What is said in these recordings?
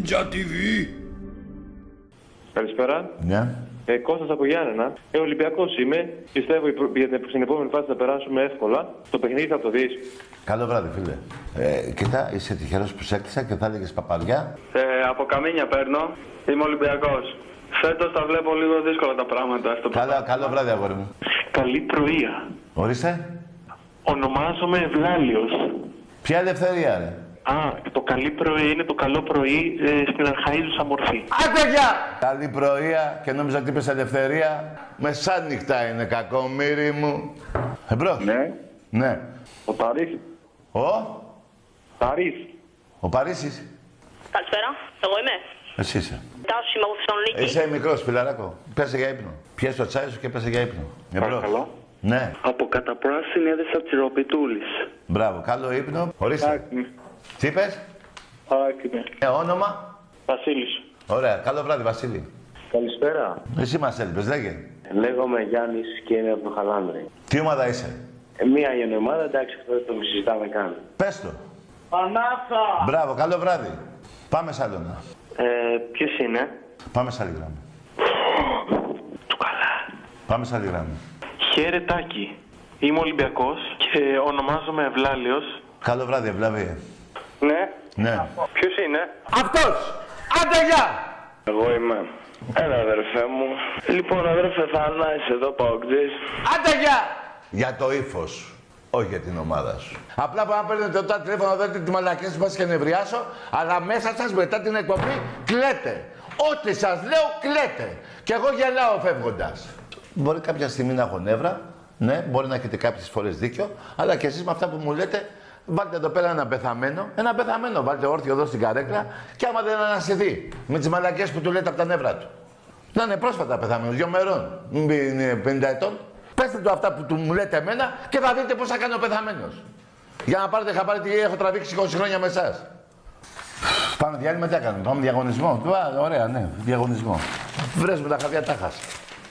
Ninja TV. Καλησπέρα. Ναι. Κώστας από Γιάννενα. Ολυμπιακός είμαι. Πιστεύω στην επόμενη φάση θα περάσουμε εύκολα. Το παιχνίδι θα το δεις. Καλό βράδυ, φίλε. Κοίτα, είσαι τυχερός που σε έκλεισα και θα έλεγες παπαριά. Από Καμίνια παίρνω. Είμαι Ολυμπιακός. Φέτος τα βλέπω λίγο δύσκολα τα πράγματα. Καλό βράδυ, αγόρι μου. Καλή πρωία. Ορίστε. Ονομάζομαι Ευλάλιος. Ποια ελευθερία, ρε. Το καλή πρωί είναι το καλό πρωί στην αρχαίζουσα μορφή. Άντε γεια! Καλή πρωία και νόμιζα ότι είπες ελευθερία. Μεσάνυχτα είναι, κακομοίρη μου. Εμπρός. Ναι. Ναι. Ο Παρίσι. Παρίσι. Ο Παρίσις. Καλησπέρα, εγώ είμαι. Εσύ είσαι. Τάσος είμαι από Θεσσαλονίκη. Είσαι μικρός, φιλαράκο. Πέσε για ύπνο. Πιέσαι το τσάι σου και πέσε για ύπνο. Παρακαλώ. Ναι. Από Καταπράσινη έδεσα Τσιροπιτούλης. Μπράβο, καλό ύπνο. Ορίστε. Τι είπες? Όνομα. Βασίλης. Ωραία, καλό βράδυ, Βασίλη. Καλησπέρα. Εσύ μας έλειπες, λέγε. Λέγομαι Γιάννης και είμαι από το Χαλάνδρη. Τι ομάδα είσαι? Μία είναι ομάδα, εντάξει, αυτό δεν το συζητάμε καν. Πες το. Πανάθα! Μπράβο, καλό βράδυ. Πάμε σ' άλλο. Ποιος είναι? Πάμε σ' άλλη γράμμα. Του καλά. Πάμε σ' άλλη γράμμα. Χαιρετάκι. Είμαι Ολυμπιακός και ονομάζομαι Ευλάλιος. Καλό βράδυ, Ευλαβή. Ναι. Ναι. Ποιος είναι? Αυτός! Άντε γεια! Εγώ είμαι. Έλα αδερφέ μου. Λοιπόν αδερφέ Θάνα, είσαι εδώ Παοκτζής. Άντε γεια! Για το ύφος. Όχι για την ομάδα σου. Απλά που να παίρνετε το τηλέφωνο, δείτε τη μαλακία σας και νευριάσω, αλλά μέσα σας μετά την εκπομπή κλαίτε. Ό,τι σας λέω κλαίτε. Και εγώ γελάω φεύγοντας. Μπορεί κάποια στιγμή να έχω νεύρα, ναι, μπορεί να έχετε κάποιες φορές δίκιο, αλλά και εσείς με αυτά που μου λέτε, βάλτε εδώ πέρα ένα πεθαμένο, βάλτε όρθιο εδώ στην καρέκλα και άμα δεν ανασυθεί με τις μαλακίες που του λέτε από τα νεύρα του. Να είναι πρόσφατα πεθαμένο, 2 μερών, μην είναι 50 ετών. Πέστε του αυτά που μου λέτε εμένα και θα δείτε πώς θα κάνει ο πεθαμένος. Για να πάρετε χαμπάρι τι έχω τραβήξει 20 χρόνια με εσάς. Πάμε διάλειμμα, τι έκαναμε, πάμε διαγωνισμό. Ωραία, ναι, διαγωνισμό. Βρες μου τα χαβιά, τα χάσα.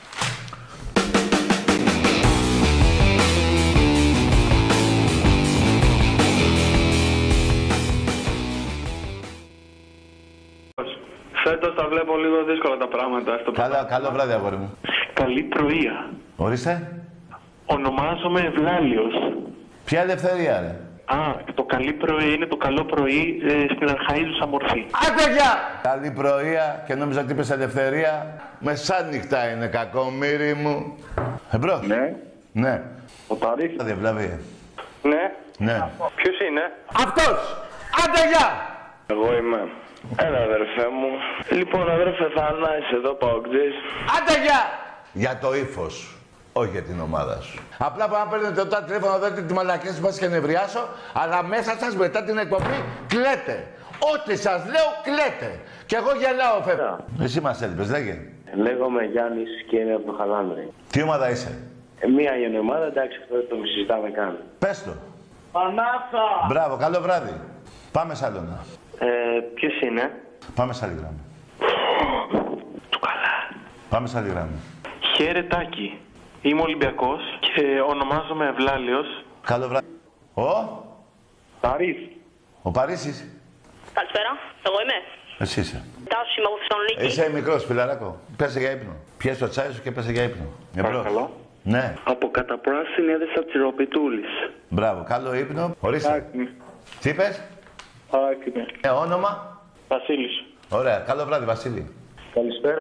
Φέτος τα βλέπω λίγο δύσκολα τα πράγματα. Καλό βράδυ, αγόρι μου. Καλή πρωία. Ορίστε. Ονομάζομαι Ευλάλιος. Ποια ελευθερία, ρε. Το καλή πρωί είναι το καλό πρωί στην αρχαίζουσα μορφή. Άντε γεια! Καλή πρωία και νόμιζα ότι είπες ελευθερία. Μεσάνυχτα είναι, κακομοίρη μου. Εμπρός. Ναι. Ναι. Ο Παρίσι. Ευλαβή. Ναι. Ναι. Ποιος είναι? Αυτός! Άντε γεια! Εγώ είμαι. Έλα αδερφέ μου. Λοιπόν αδερφέ Θάνα, είσαι εδώ Παοκτζής. Άντε γεια! Για το ύφος. Όχι για την ομάδα σου. Απλά που να παίρνετε το τηλέφωνο, δείτε τη μαλακία σας και νευριάσω, αλλά μέσα σας μετά την εκπομπή κλαίτε. Ό,τι σας λέω κλαίτε. Και εγώ γελάω φεύγω. Εσύ μας έλειπες, λέγε. Λέγομαι Γιάννης και είμαι από το Χαλάνδρη. Τι ομάδα είσαι? Μία είναι ομάδα, εντάξει, αυτό δεν το συζητάμε καν. Πες το. Πανάθα! Μπράβο, καλό βράδυ. Πάμε σ' άλλο. Ποιος είναι? Πάμε σ' άλλη γράμμα. Του καλά. Πάμε σ' άλλη γράμμα. Χαιρετάκι. Είμαι Ολυμπιακός και ονομάζομαι Ευλάλιος. Καλό βράδυ. Παρίσι. Ο Παρίσις. Καλησπέρα, εγώ είμαι. Εσύ είσαι. Τάσος είμαι από Θεσσαλονίκη. Είσαι μικρός, φιλαράκο. Πέσε για ύπνο. Πιέσαι το τσάι σου και πέσε για ύπνο. Παρακαλώ. Ναι. Από Καταπράσινη έδεσα Τσιροπιτούλης. Μπράβο, καλό ύπνο. Ορίστε. Τι είπες? Όνομα. Βασίλης. Ωραία, καλό βράδυ, Βασίλη. Καλησπέρα.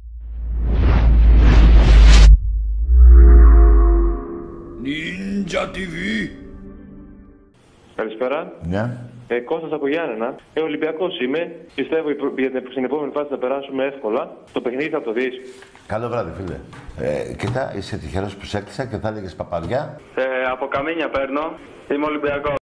Ninja TV. Καλησπέρα. Ναι. Κώστας από Γιάννενα. Ολυμπιακός είμαι. Πιστεύω στην επόμενη φάση θα περάσουμε εύκολα. Το παιχνίδι θα το δεις. Καλό βράδυ, φίλε. Κοίτα, είσαι τυχερός που σε έκλεισα και θα έλεγες παπαριά. Από Καμίνια παίρνω. Είμαι Ολυμπιακός.